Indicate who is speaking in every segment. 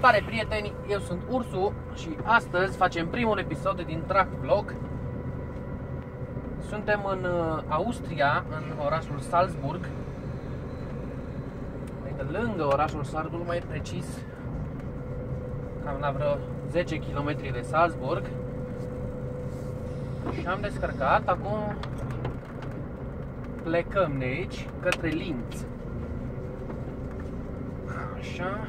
Speaker 1: Salutare prieteni, eu sunt Ursu și astăzi facem primul episod din Truck Vlog. Suntem în Austria, în orașul Salzburg, lângă orașul Salzburg, mai precis, cam la vreo 10 km de Salzburg. Și am descărcat, acum plecăm de aici către Linz. Așa.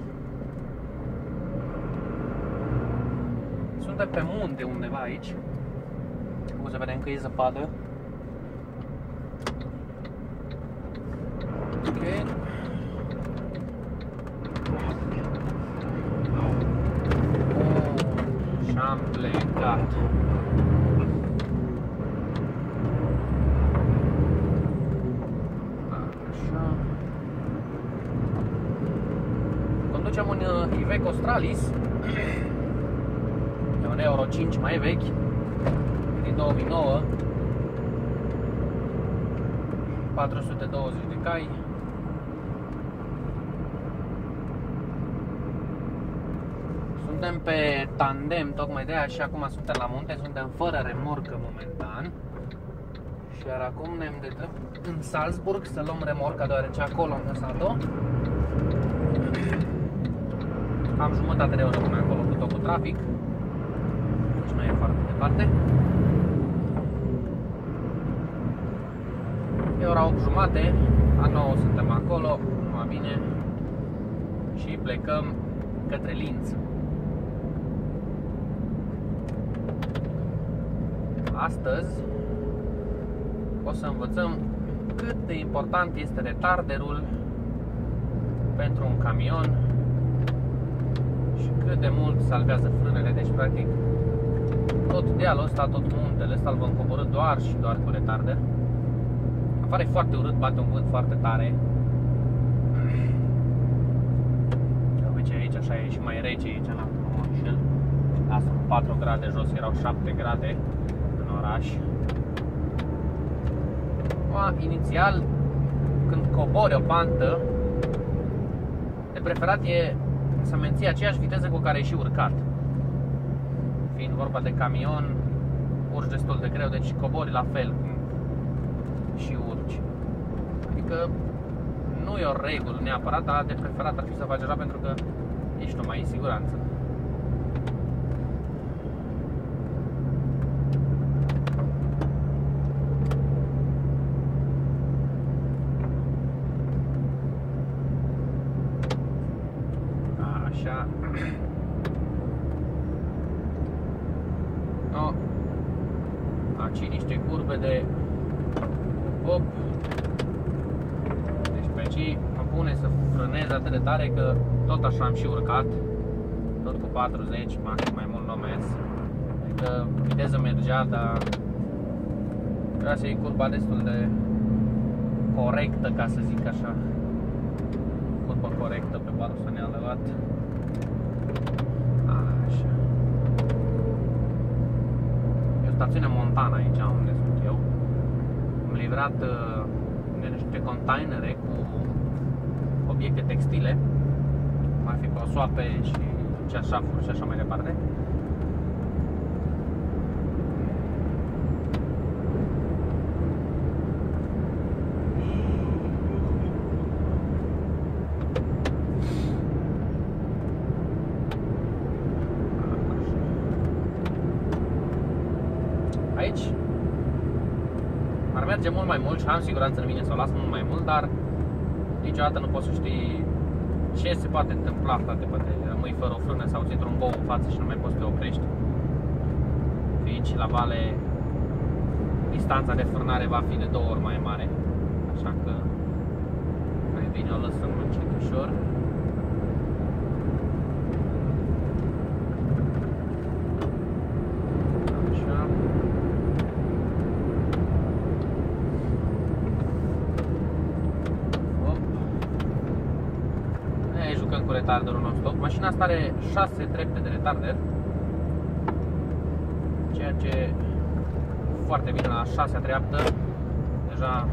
Speaker 1: Suntem pe munte undeva aici. O să vedem că e zăpadă. Ok. Și am plecat. Așa. Conducem un Iveco Stralis. E un Euro 5 mai vechi, din 2009, 420 de cai. Suntem pe tandem, tocmai de aia și acum suntem la munte, suntem fără remorcă momentan. Și iar acum ne îndreptăm în Salzburg să luăm remorca, deoarece acolo am lăsat-o. Am jumătate de oră până acolo cu tot cu trafic. Deci nu e foarte departe. E ora 8:30, a 9 suntem acolo, numai bine. Și plecăm către Linz. Astăzi o să învățăm cât de important este retarderul pentru un camion și cât de mult salvează frânele. Deci practic tot dealul ăsta, tot muntele ăsta îl vom coborî doar și doar cu retarder. Afară e foarte urât, bate un vânt foarte tare. Uite aici, așa e și mai rece aici, la Monșel. Asta 4 grade jos, erau 7 grade în oraș. Inițial, când cobori o pantă, de preferat e să menții aceeași viteză cu care ai și urcat. Fiind vorba de camion, urci destul de greu, deci cobori la fel și urci. Adică nu e o regulă neapărat, dar de preferat ar fi să faci așa pentru că ești mai în siguranță. Așa. No. Aici niște curbe de hop. Deci pe aici mă pune să frânez atât de tare că tot așa am și urcat. Tot cu 40, mai mult n-o mers. Adică viteză mergea, dar trebuia să iei curba destul de corectă, ca să zic așa. Curba corectă pe barul să ne alăvat. Așa. E o stațiune montană aici, unde sunt eu. Am livrat niște containere cu obiecte textile, mai fi prosoape și ceașafuri și așa mai departe. Aici ar merge mult mai mult și am siguranță în mine să o las mult mai mult, dar niciodată nu poți să știi ce se poate întâmpla, frate, poate rămâi fără o frână sau ți intră un bou în față și nu mai poți să te oprești. Aici, la vale, distanța de frânare va fi de 2 ori mai mare, așa că mai bine o lăsăm încet ușor. Cu retarderul non-stop. Mașina asta are 6 trepte de retarder, ceea ce foarte bine la 6-a treaptă deja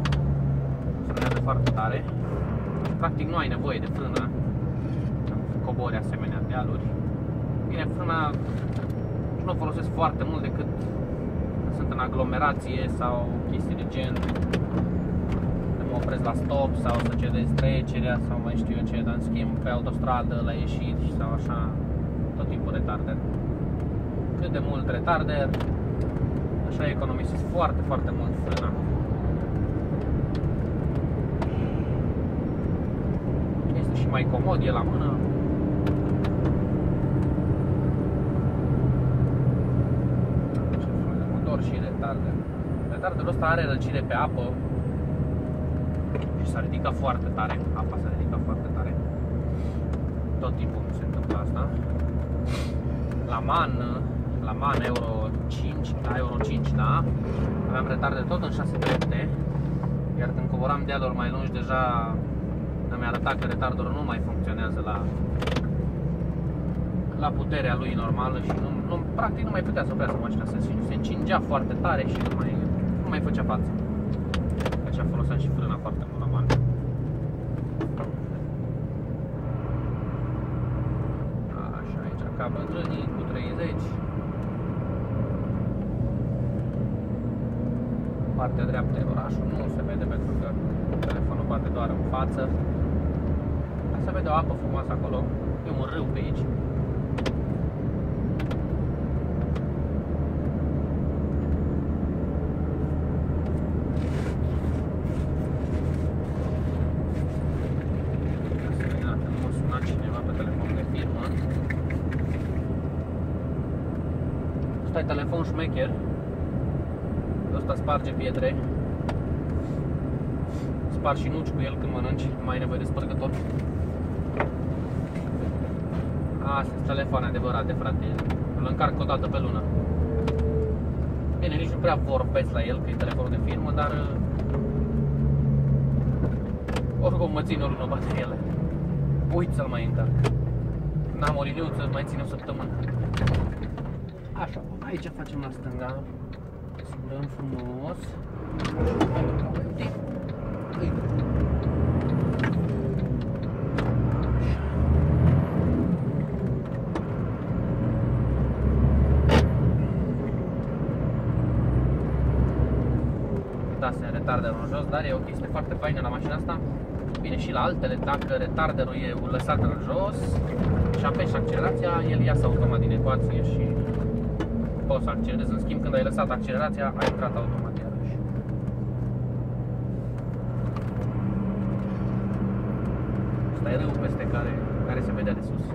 Speaker 1: frânează foarte tare și practic nu ai nevoie de frână când cobori asemenea de dealuri. Bine, frâna nu o folosesc foarte mult decât sunt în aglomerație sau chestii de gen. Mă opresc la stop sau să cedez trecerea sau mai știu eu ce, dar în schimb pe autostradă, la ieșiri sau așa, tot timpul retarder. Cât de mult retarder, așa economisesc foarte, foarte mult frâna. Este și mai comod, e la mână. Motor și retarder. Retarderul ăsta are răcire pe apă și s-a ridicat foarte tare. Apa s-a ridicat foarte tare. Tot timpul se întâmplă asta. La MAN Euro 5, la Euro 5, da? Aveam retarder tot în 6 trepte. Iar când coboram dealuri mai lungi, deja mi-a arătat că retarderul nu mai funcționează la puterea lui normală și practic nu mai putea să oprească mașina, se încingea foarte tare și nu mai făcea față. Deci a folosit și frâna foarte mult la MAN. Așa, aici ca bătrânii cu 30. Partea dreaptă e orașul, nu se vede pentru că telefonul bate doar în față. Dar se vede o apă frumoasă acolo, e un râu pe aici. Ăsta e telefon șmecher. Ăsta sparge pietre. Spargi și nuci cu el când mănânci, nu mai ai nevoie de spărgător. Astea sunt telefoane adevărate, frate. Îl încarc o dată pe lună. Bine, nici nu prea vorbesc la el, că e telefonul de firmă, dar oricum mă țin o lună bateriile. Uit să-l mai încarc. N-am o liniuță, mai țin o săptămână. Așa, aici facem la stânga. Sâmbăm frumos. Da, se retarderul în jos, dar e o chestie foarte faină la mașina asta. Bine, și la altele, dacă retarderul e lăsat în jos și apeși accelerația, el iasă automat din ecuație și poți să accelerezi. În schimb, când ai lăsat accelerația, ai intrat automat iarăși. Asta e râul peste care se vedea de sus.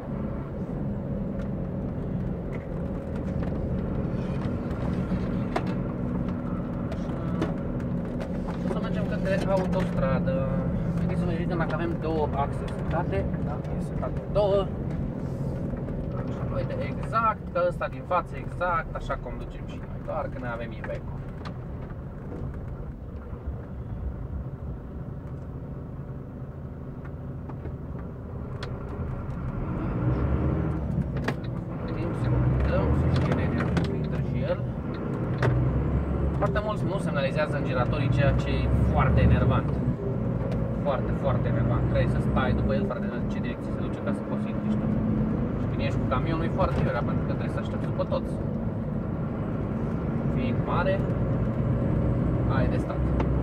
Speaker 1: Și o să mergem către autostradă. Să vedem dacă avem două axe setate. Da, e setat două. Așa, uite, exact ca ăsta din față, exact așa conducem și noi, doar că noi avem Iveco. Timp să mai dăm, să știe Nelia că intră și el. Foarte mulți nu semnalizează în giratorii, ceea ce e foarte enervant. Foarte, foarte enervant. Trebuie să stai după el, frate, în ce direcție se duce ca să poți intri și tu. Și când ești cu camionul e foarte iurea, pentru că trebuie să aștepți după toți. Fie mare, ai de stat.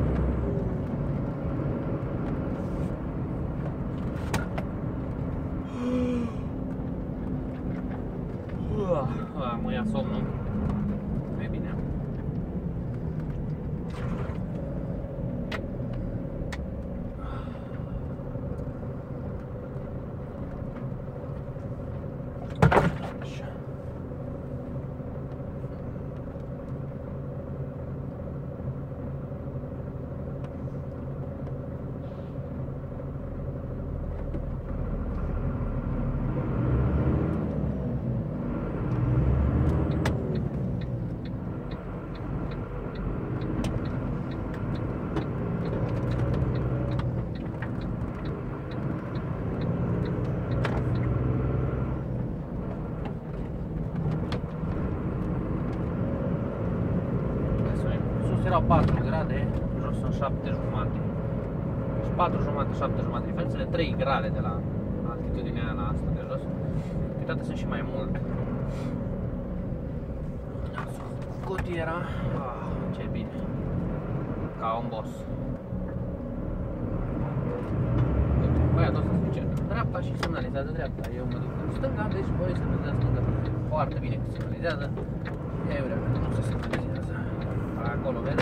Speaker 1: Mă ia somnul. Nu e bine. Erau 4 grade, jos sunt 7 jumate. Deci 4 jumate, 7 jumate diferențele, 3 grade de la altitudinea aia la asta de jos. câteodată sunt și mai mult. Cotiera, ce bine, ca un boss. Băia tot să zice dreapta și semnalizează dreapta. Eu mă duc în stânga, deci voi semnalizează stânga. Foarte bine că semnalizează. Eu vreau că nu se semnalizează. Acolo, vede?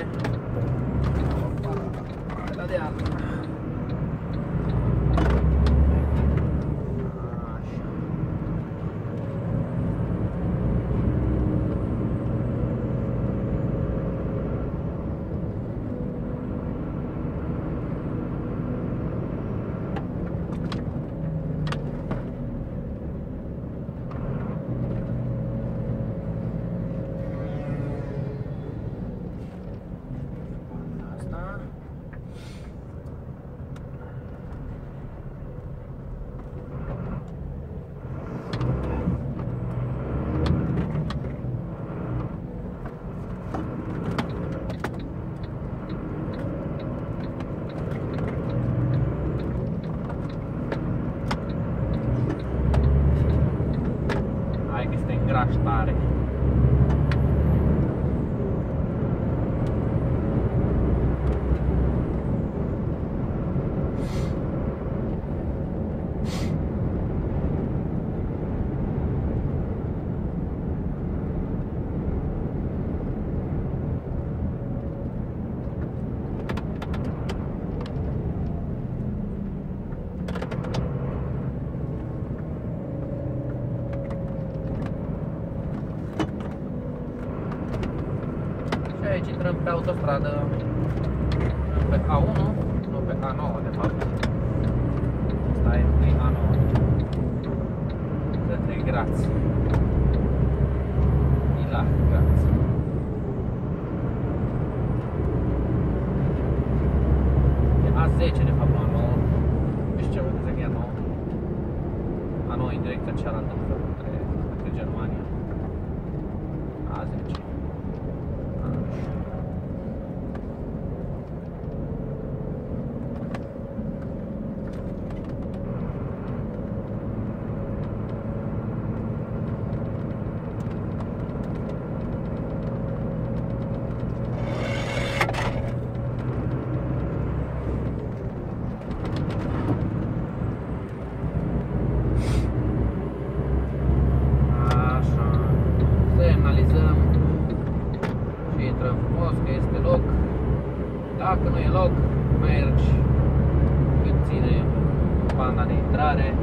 Speaker 1: La de altă. Tare. Aici intrăm pe autostradă, pe A1, nu pe A9 de fapt. Asta e A9 către Grați. La Grați. E A10 de fapt, nu A9. Nu știu ce vă zic, e A9. A9 în direcția cealaltă către Germania. A10. Dacă nu e loc, mergi cât ține banda de intrare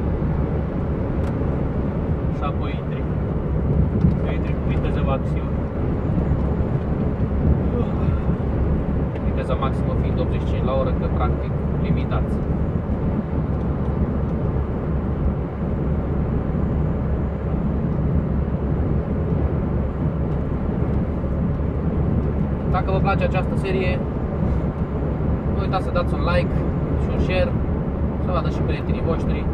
Speaker 1: și apoi intri cu viteză maximă. Viteza maximă fiind 85 la oră, că practic limitați. Dacă vă place această serie, nu uitați să dați un like și un share, să vadă și prietenii voștri.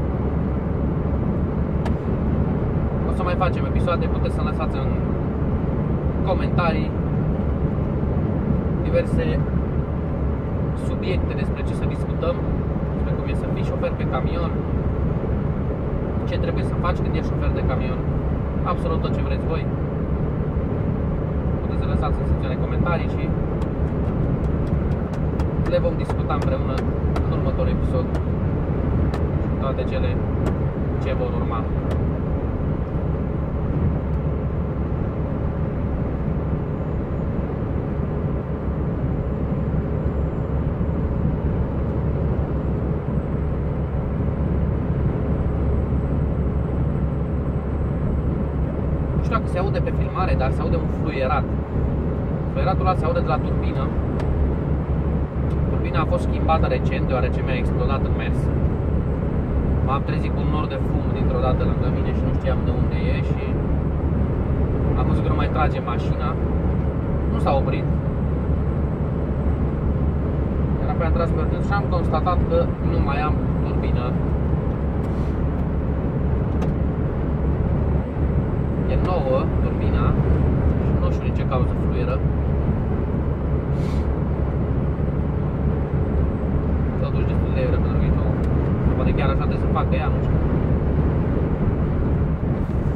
Speaker 1: O să mai facem episoade, puteți să lăsați în comentarii diverse subiecte despre ce să discutăm, despre cum e să fii șofer pe camion, ce trebuie să faci când ești șofer de camion, absolut tot ce vreți voi. Puteți să lăsați în secțiune de comentarii și le vom discuta împreună în următorul episod și toate cele ce vor urma. Nu știu dacă se aude pe filmare, dar se aude un fluierat. Fluieratul ăla se aude de la turbină. Turbina a fost schimbată recent, deoarece mi-a explodat în mers. M-am trezit cu un nor de fum dintr-o dată lângă mine și nu știam de unde e și am văzut că nu mai trage mașina. Nu s-a oprit. Era pe atras pe rând și am constatat că nu mai am turbină. E nouă turbina și nu știu din ce cauză fluieră. Totuși destul de evră pentru că e nouă. Poate chiar așa trebuie să facă ea, nu știu.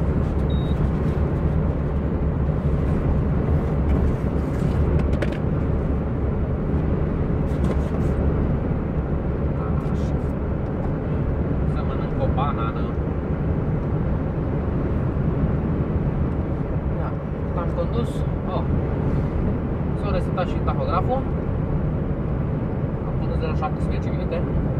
Speaker 1: am condus. Oh. S-a resetat și tahograful. Am condus de la 17 minute.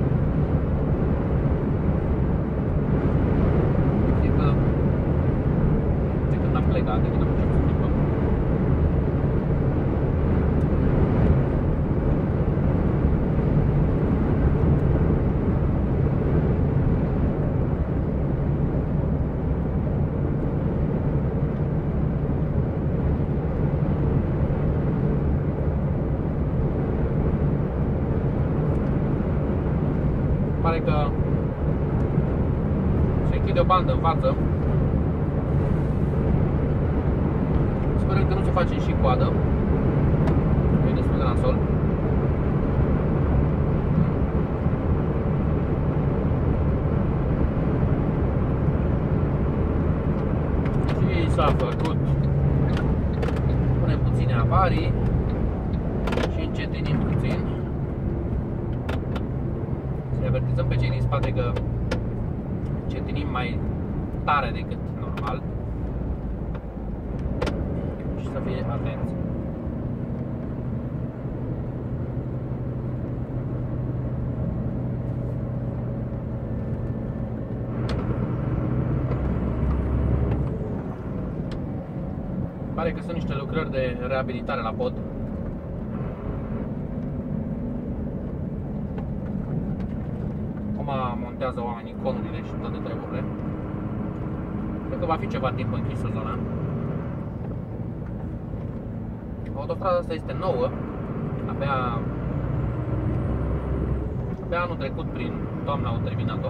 Speaker 1: De când am plecat, de când am început să plimbăm. Pare că se închide o bandă în față. Sperăm că nu se face și coadă. E destul de nasol. Și s-a făcut. Punem puține avarii și încetinim puțin. Să avertizăm pe cei din spate că încetinim mai tare decât normal și să fie atenți. Pare că sunt niște lucrări de reabilitare la pod. Acum montează oamenii conurile și toate treburile. Cred că va fi ceva timp închisă zona. Autostrada asta este nouă. Abia anul trecut, prin toamnă, au terminat-o.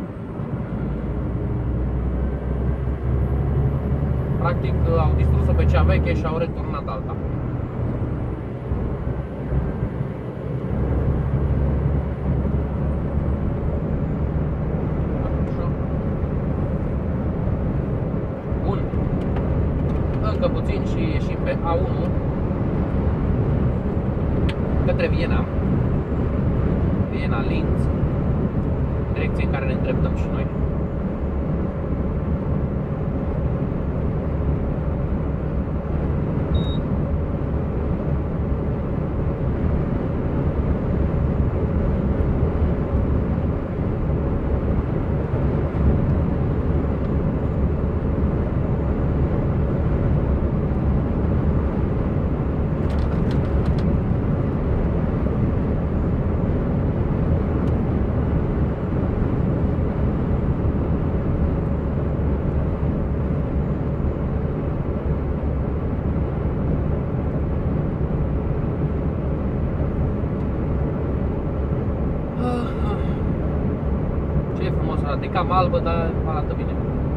Speaker 1: Practic au distrus-o pe cea veche și au returnat alta. Bun. Încă puțin și ieșim pe A1 către Viena. Viena-Linz, direcție în care ne îndreptăm și noi. E cam albă, dar arată bine.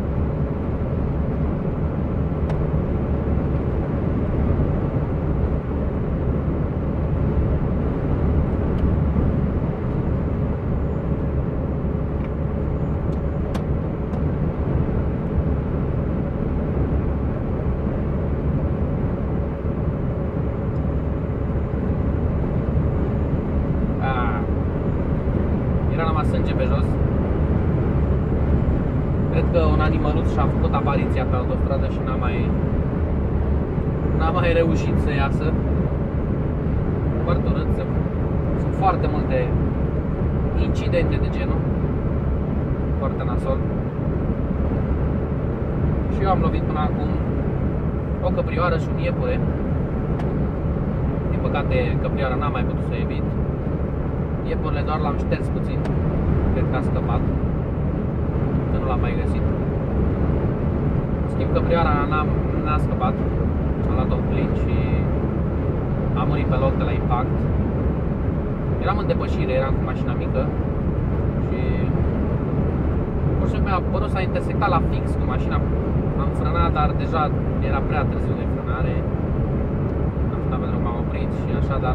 Speaker 1: Era numai sânge pe jos. Cred că un animăluț și-a făcut apariția pe autostradă și n-a mai reușit să iasă. Foarte urât. Sunt foarte multe incidente de genul. Foarte nasol. Și eu am lovit până acum o căprioară și un iepure. Din păcate căprioara n-am mai putut să o evit. Iepurile doar l-am șters puțin. Cred că a scăpat. Că nu l-am mai găsit. Schimb căprioara n-a scăpat. Am luat-o în plin și am murit pe loc de la impact. Eram în depășire, eram cu mașina mică și pur și simplu mi-a părut s-a intersectat la fix cu mașina. Am frânat, dar deja era prea târziu de frânare. Pentru că m-am oprit și așa, dar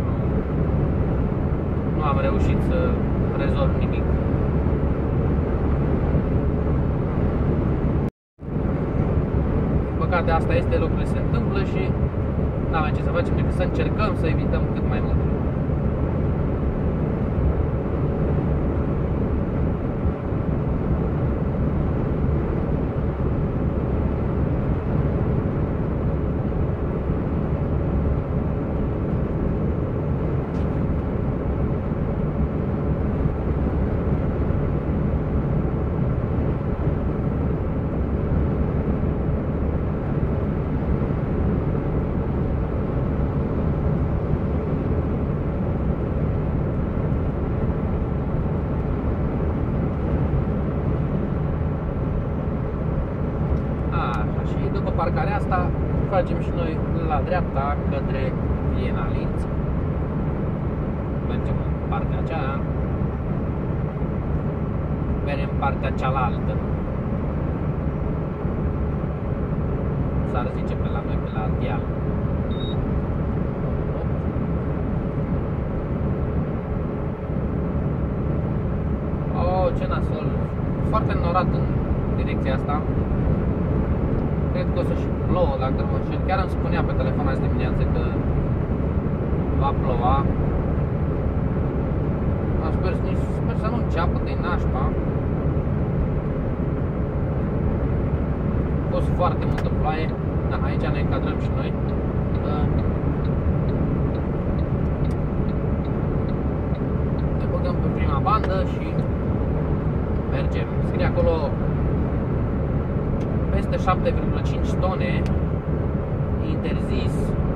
Speaker 1: nu am reușit să rezolv nimic. Din păcate asta este, lucrurile se întâmplă și n-avem ce să facem decât să încercăm să evităm cât mai mult. parcarea asta, facem și noi la dreapta către Viena Linz. Mergem în partea aceea. Mergem în partea cealaltă. S-ar zice pe la noi, pe la deal. Oh, ce nasol! Foarte înnorat în direcția asta. Cred că o să și plouă dacă mă înșel. Chiar îmi spunea pe telefon azi dimineață că va ploua. Sper să nu înceapă de nașpa. A fost foarte multă ploaie. Da, aici ne încadrăm și noi. Ne băgăm pe prima bandă și mergem. Scrie acolo peste 7,5 tone interzis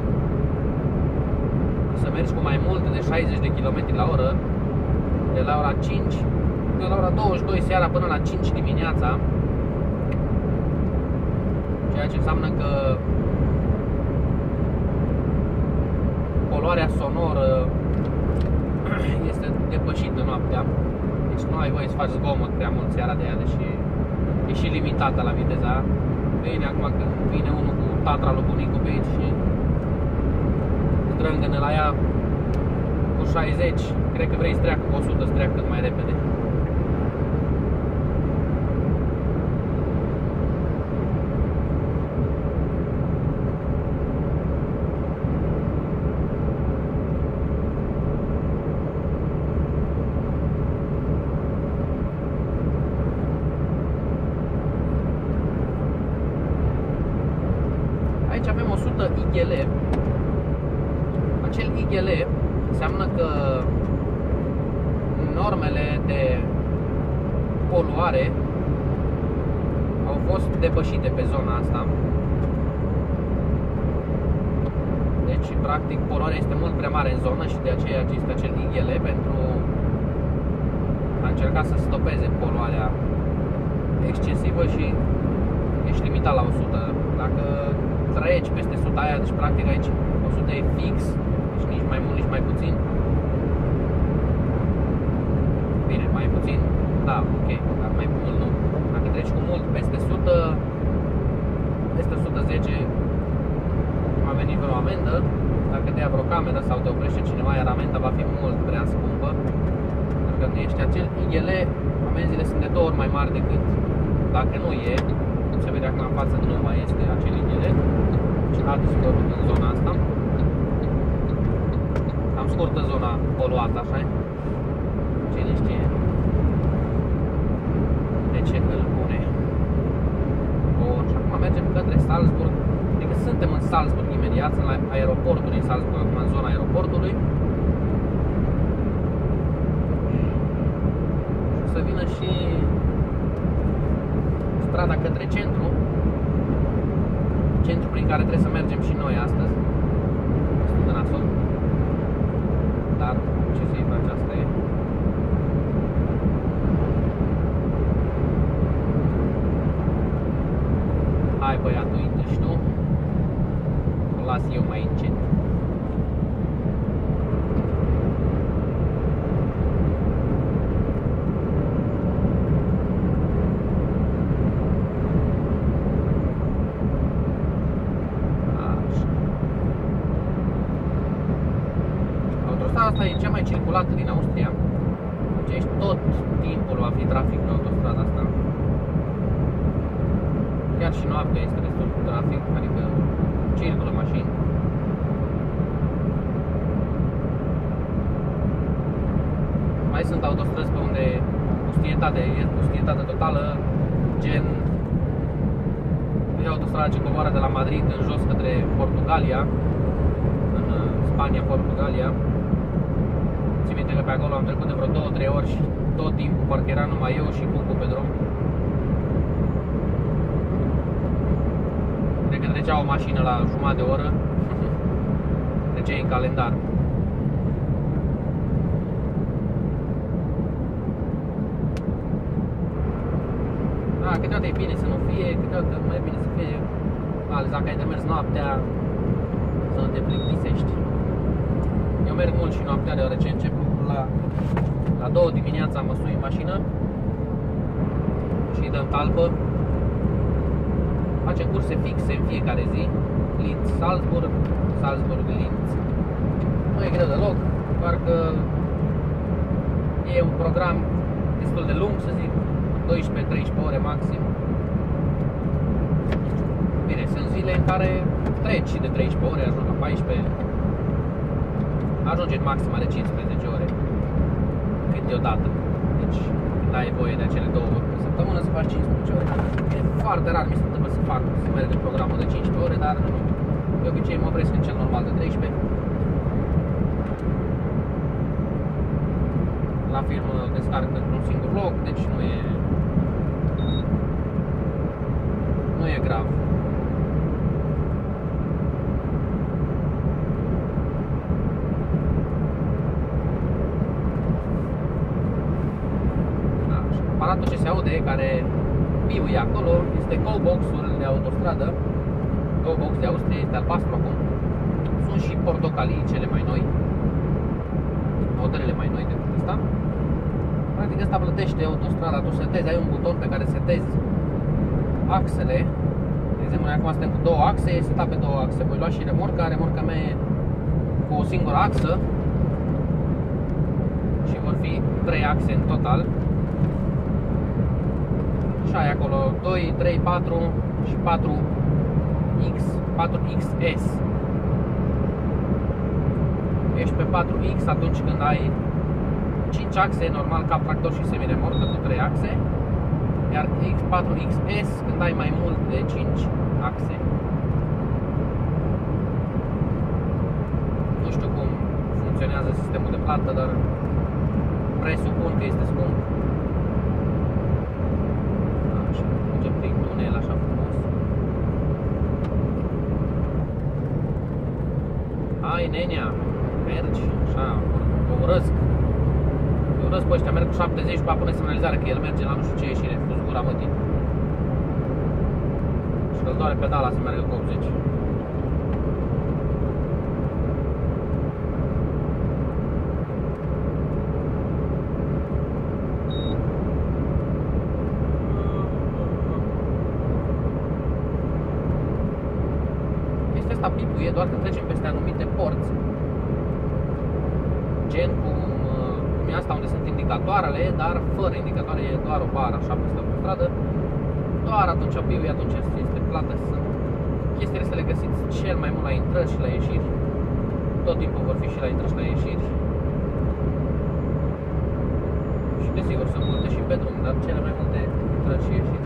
Speaker 1: să mergi cu mai mult de 60 de km la oră de la ora 5 de la ora 22 seara până la 5 dimineața, ceea ce înseamnă că poluarea sonoră este depășită noaptea, deci nu ai voie să faci zgomot prea mult seara de aia, deși e și limitată la viteza. Bine, acum când vine unul cu Tatra lui bunicul pe aici și strângă-ne la ea cu 60, cred că vrei să treacă cu 100, să treacă cât mai repede. Aici avem 100 IGL. Acel IGL înseamnă că normele de poluare au fost depășite pe zona asta. Deci, practic, poluarea este mult prea mare în zonă și de aceea există acel IGL pentru a încerca să stopeze poluarea excesivă și ești limitat la 100. Dacă treci peste 100 aia, deci practic aici 100 e fix, deci nici mai mult, nici mai puțin. Bine, mai puțin, da, ok, dar mai mult nu. Dacă treci cu mult peste 100, peste 110 va veni vreo amendă. Dacă te ia vreo cameră sau te oprește cineva, iar amenda va fi mult prea scumpă. Pentru că nu ești acel IGL, amenziile sunt de 2 ori mai mari decât dacă nu e. Se vede acum în față, nu mai este acel IGL. Și a dispărut în zona asta. Cam scurtă zona poluată, așa-i? Cine știe de ce îl pune. Bun, și acum mergem către Salzburg. Adică suntem în Salzburg imediat, sunt la aeroportul din Salzburg, acum în zona aeroportului. Și o să vină și strada către centru. Centru prin care trebuie să mergem și noi astăzi. Destul de nasol. Dar ce să-i faci, asta e. Hai băiatul, intră și tu. O las eu mai încet. Asta e cea mai circulată din Austria. Deci aici tot timpul va fi trafic pe autostrada asta. Chiar și noaptea este destul de trafic, adică circulă mașini. Mai sunt autostrăzi pe unde e pustietate totală, gen e autostrada ce coboară de la Madrid în jos către Portugalia, în Spania, Portugalia. Țin minte că pe acolo am trecut de vreo 2-3 ori și tot timpul parcă era numai eu și Cucu pe drum. Cred că trecea o mașină la jumătate de oră. Trecea în calendar. Da, câteodată e bine să nu fie, câteodată mai e bine să fie ales dacă ai de mers noaptea, să nu te plictisești. Eu merg mult și noaptea, deoarece încep la 2 dimineața, mă sui în mașină și dăm talpă. Facem curse fixe în fiecare zi, Linz-Salzburg, Salzburg-Linz. Nu e greu deloc, doar că e un program destul de lung, să zic, 12-13 ore maxim. Bine, sunt zile în care treci de 13 ore, ajung la 14, ajunge în maxima de 15 ore câteodată. Deci, când ai voie de acele 2 ori pe săptămână, să faci 15 ore. E foarte rar mi se întâmplă să merg în programul de 15 ore, dar de obicei mă opresc în cel normal de 13. La film descarc într-un singur loc, deci nu e grav. Aparatul ce se aude, care piuie acolo, este Go-Box-ul de autostradă. Go-Box de Austria, este albastru acum. Sunt și portocalii, cele mai noi, modelele mai noi decât ăsta. Practic ăsta plătește autostrada, tu setezi, ai un buton pe care setezi axele. De exemplu, noi acum suntem cu 2 axe, e setat pe 2 axe. Voi lua și remorca mea e cu o singură axă și vor fi 3 axe în total. Și ai acolo 2, 3, 4 și 4X, 4XS. Ești pe 4X atunci când ai 5 axe, normal ca tractor și semiremorcă cu 3 axe. Iar 4XS când ai mai mult de 5 axe. Nu știu cum funcționează sistemul de plată, dar presupun că este scump. Așa, mergem prin tunel așa frumos. Hai, nenea, mergi, așa, o urăsc. Eu urăsc pe ăștia, merg cu 70 și pune semnalizare că el merge la nu știu ce ieșire, spus gura mătii. Și că-l doare pedala să meargă cu 80. Asta pipuie doar când trecem peste anumite porți, gen cum e asta unde sunt indicatoarele, dar fără indicatoare, e doar o bară așa peste autostradă. Doar atunci pipuie, atunci este plată. Sunt chestiile astea le găsiți cel mai mult la intrări și la ieșiri. Tot timpul vor fi și la intrări și la ieșiri. Și desigur sunt multe și pe drum, dar cele mai multe intrări și ieșiri.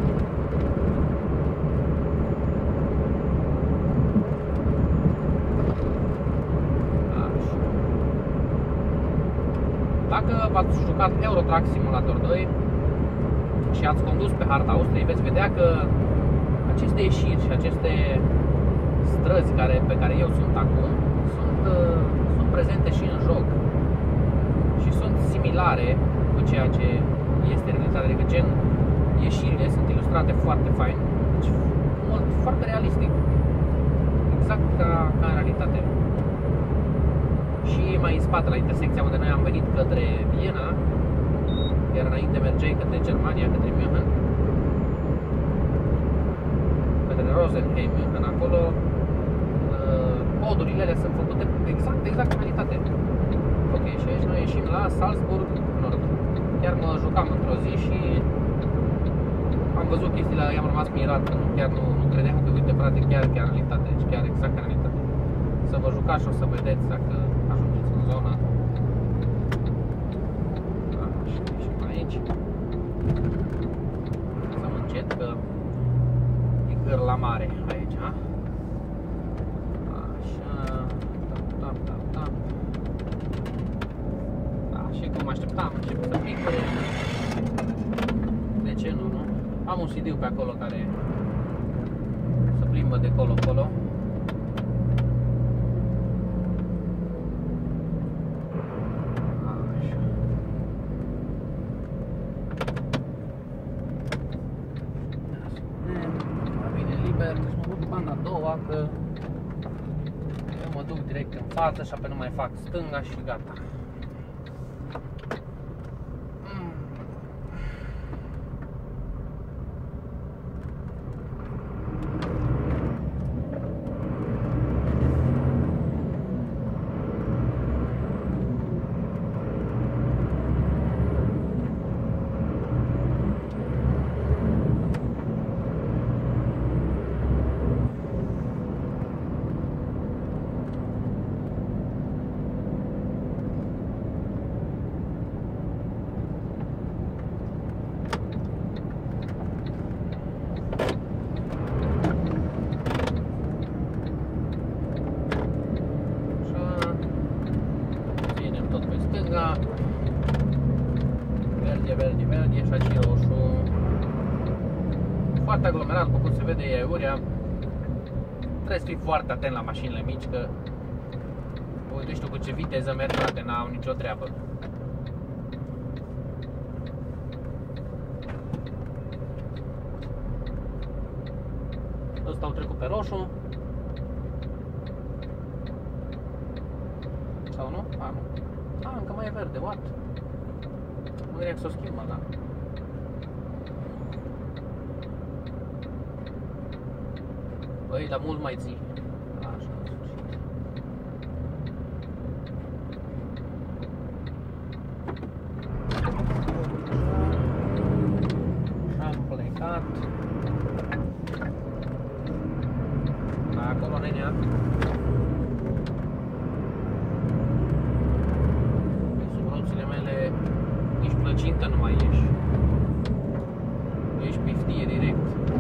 Speaker 1: Dacă v-ați jucat Euro Truck Simulator 2 și ați condus pe harta Austriei, veți vedea că aceste ieșiri și aceste străzi pe care eu sunt acum sunt prezente și în joc și sunt similare cu ceea ce este realizat, adică gen ieșirile sunt ilustrate foarte fain, deci foarte realistic, exact ca în realitate. Și mai în spate, la intersecția unde noi am venit către Viena, iar înainte mergeai către Germania, către München, către Rosenheim, München, acolo podurile alea sunt făcute exact în realitate. Ok, și aici noi ieșim la Salzburg Nord. Chiar mă jucam într-o zi și am văzut chestiile, i-am rămas mirat, că chiar nu credeam că, uite frate, chiar în realitate, deci chiar exact în realitate. Să vă jucați și o să vedeți dacă ajungeți în zona. Așa, ieșim aici. Lăsăm încet că e gârla mare aici, ha? Așa, tam. Da, și cum așteptam, începe să pică. De ce nu? Am un CD pe acolo care se plimbă de colo-colo. direct în față și apoi nu mai fac stânga și gata. Verde și aici roșu. Foarte aglomerat, după cum se vede, e Aiurea. Trebuie să fii foarte atent la mașinile mici, că uite, știu cu ce viteză merg, frate, n-au nicio treabă. Ăsta au trecut pe roșu. Sau nu? A, nu. A, încă mai e verde, what? Mă gândeam să o schimbă, da? Băi, dar mult mai ții. Așa, în sfârșit. Așa am plecat. Da, acolo, nenea. Sub roțile mele nici plăcintă nu mai ieși. Ești piftie direct.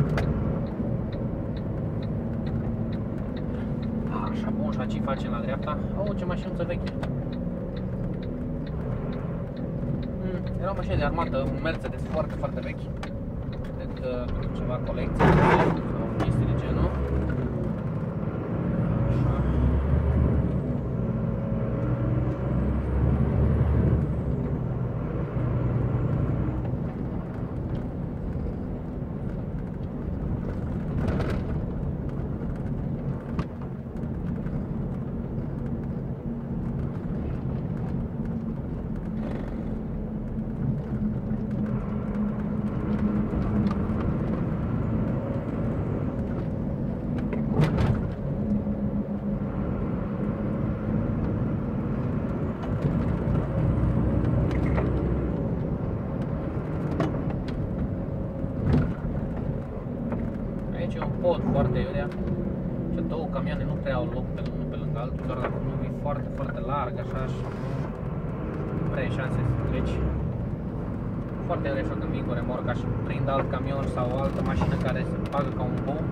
Speaker 1: Așa, bun, și aici facem la dreapta. Au, ce mașinuță veche. Era o mașină de armată, un Mercedes foarte, foarte vechi. Cred că ceva colecție sau chestii de genul. Așa. Aici e un pod foarte iurea și două camioane nu prea au loc pe unul pe lângă altul, doar dacă nu e foarte, foarte larg așa și nu prea ai șanse să treci. Foarte iurea și când vin cu remorca și prind alt camion sau o altă mașină care se bagă ca un bou.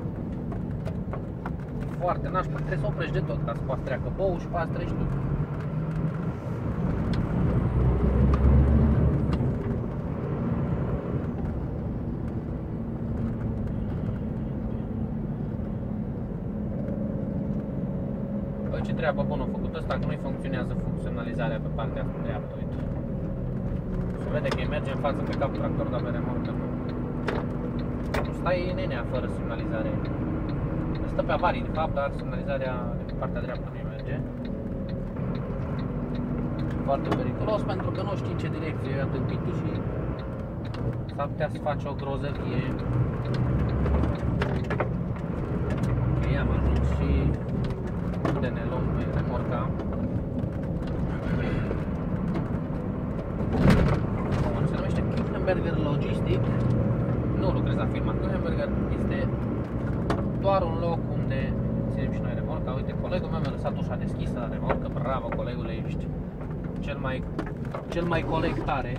Speaker 1: Foarte nașpa, trebuie să oprești de tot ca să poți treacă bou și poți treci tu. Ce treabă bună a făcut ăsta, că nu-i funcționează funcționalizarea pe partea asta dreaptă, uite. Se vede că îi merge în față pe capul tractor, dar pe remorcă nu. Stai nenea fără semnalizare. Stă pe avarii, de fapt, dar semnalizarea de pe partea dreaptă nu-i merge. Foarte periculos, pentru că nu știi în ce direcție e atâmpitul și s-ar putea să faci o grozăvie. Ok, am ajuns și unde ne luăm pe remorca. Se numește Kühnenberger Logistic. Nu lucrez la firma Kühnenberger, este doar un loc unde ținem și noi remorca. Uite, colegul meu mi-a lăsat ușa deschisă la remorcă. Bravo, colegule, ești cel mai coleg tare.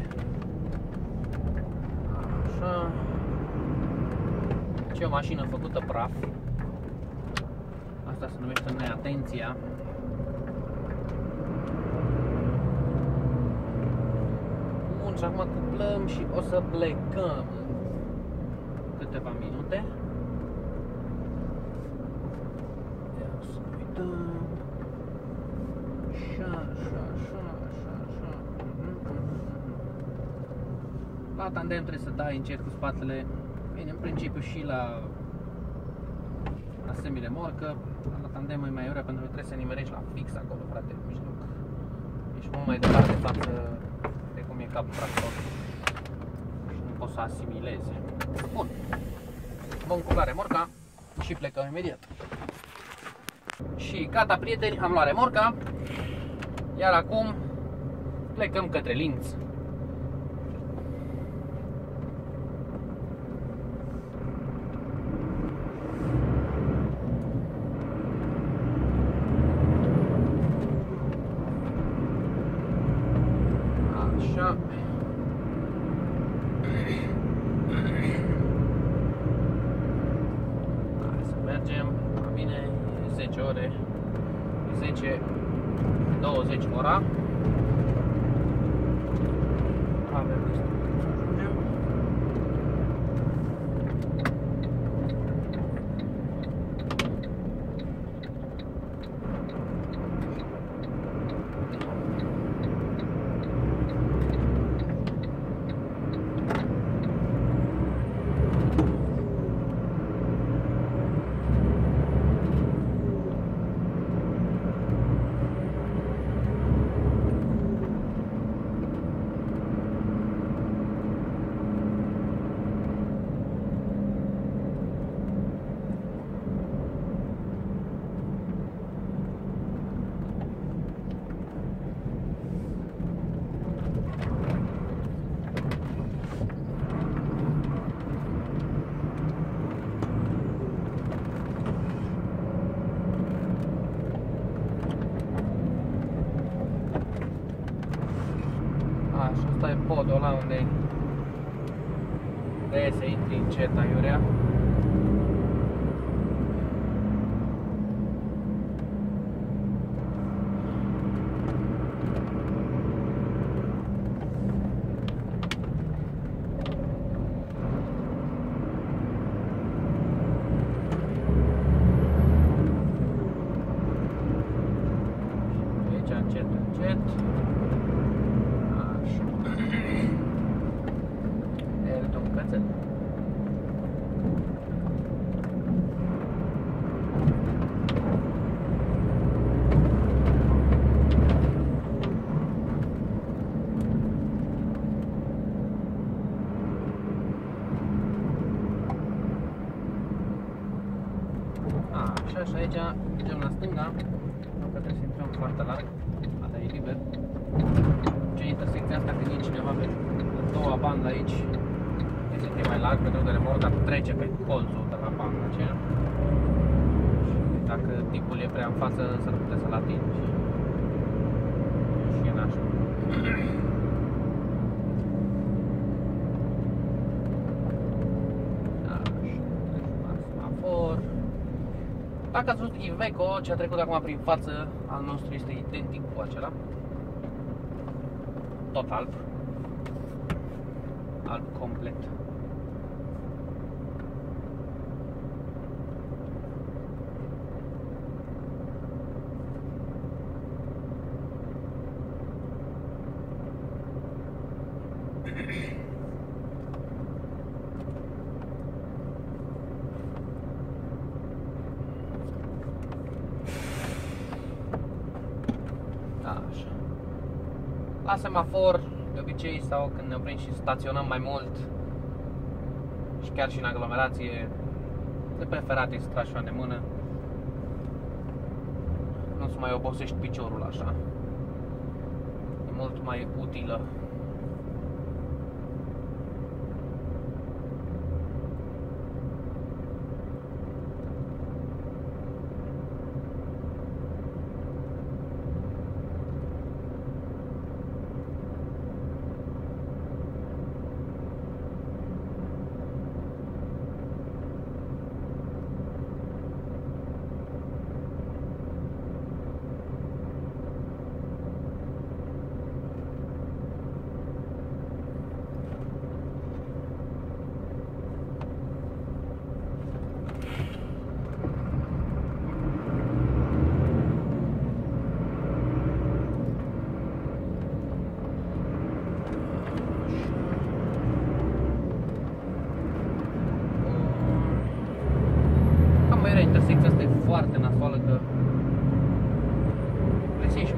Speaker 1: Așa. Ce o mașină făcută praf. Asta se numește neatenția. Bun, și acum cuplăm și o să plecăm câteva minute. Ia să uităm. Așa. La tandem trebuie să dai încet cu spatele. Bine, în principiu și la semi-remorcă, la tandem e mai urea pentru că trebuie să nimerești la fix acolo, frate, în mijloc. Ești mult mai departe față de cum e capul tractor și nu poți să asimilezi. Bun, vom cuca remorca și plecăm imediat. Și gata, prieteni, am luat remorca, iar acum plecăm către Linz. Așa. Hai să mergem. Bine, 10 ore. 10-20 ora. Avem destul să ajungem. Așa, ăsta e podul ăla unde să intri încet aiurea. Aici încet, încet. Așa, și aici mergem la stânga, că trebuie să intrăm foarte larg, asta e liber. Ce intersecția asta, când e cineva pe a doua bandă aici, trebuie să fie mai larg, pentru că remorca trece pe colțul de la banda aceea. Și dacă tipul e prea în față, s-ar putea să-l atingi. Și e nașul. Dacă ați văzut Iveco, ce a trecut acum prin față, al nostru este identic cu acela. Tot alb. Alb complet. Așa. La semafor, de obicei, sau când ne oprim și staționăm mai mult și chiar și în aglomerație, de preferat extrași de mână. Nu-ți mai obosești piciorul așa. E mult mai utilă.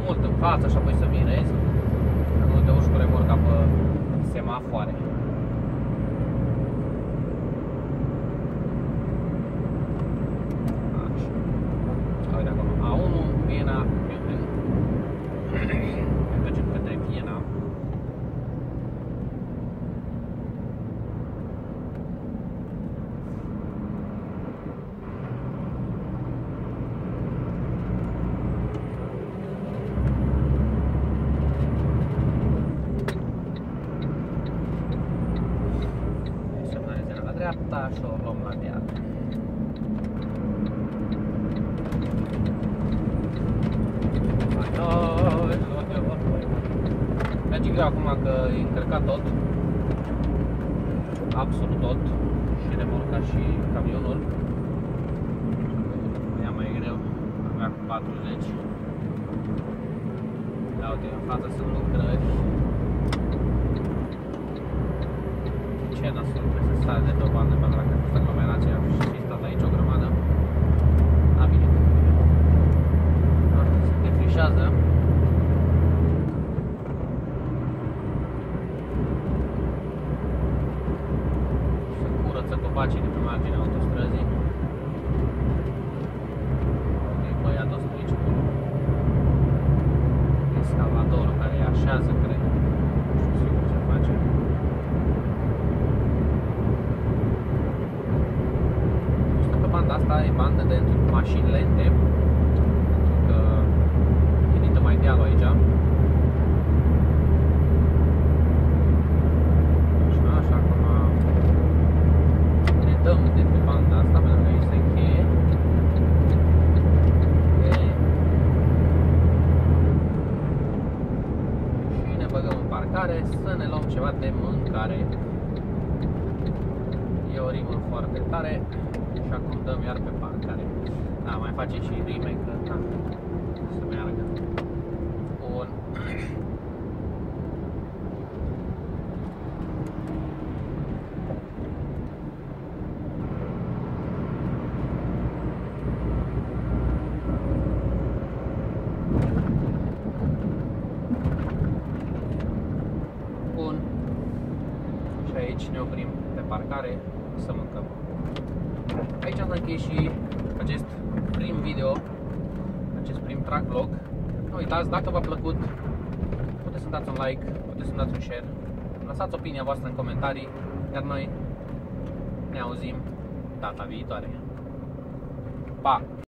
Speaker 1: mult în față și apoi să virezi. Că nu te urci cu remorca pe semafoare. Așa. Uite acolo, A1, Viena, München. Mergem către Viena. Dreapta și o luăm la deal. Merge greu acum că e încărcat tot. Absolut tot. Și remorca și camionul. Ia mai greu. Avea cu 40. Da, uite, în față sunt lucrări. Ce nasul, trebuie să stai de pe o bandă pentru că sunt aglomerația și stat aici o grămadă. A, bine. Se defrișează. Se curăță copacii de pe marginea autostrăzii. E băiatul ăsta aici cu excavatorul care îi așează, cred. Nu știu sigur ce face. Asta e bandă de mașini lente, pentru că e nită mai dealul aici. Așa, acum ne dăm de pe banda asta, pentru că este încheie. Și ne băgăm în parcare să ne luăm ceva de mâncare. E o rimă foarte tare. Și acum dăm iar pe parcare. Da, mai face și remake, da, să meargă. Bun. Bun. Și aici ne oprim pe parcare să mâncăm. Aici am încheiat și acest prim video, acest prim track vlog. Nu uitați, dacă v-a plăcut, puteți să-mi dați un like, puteți să-mi dați un share, lăsați opinia voastră în comentarii, iar noi ne auzim data viitoare. Pa!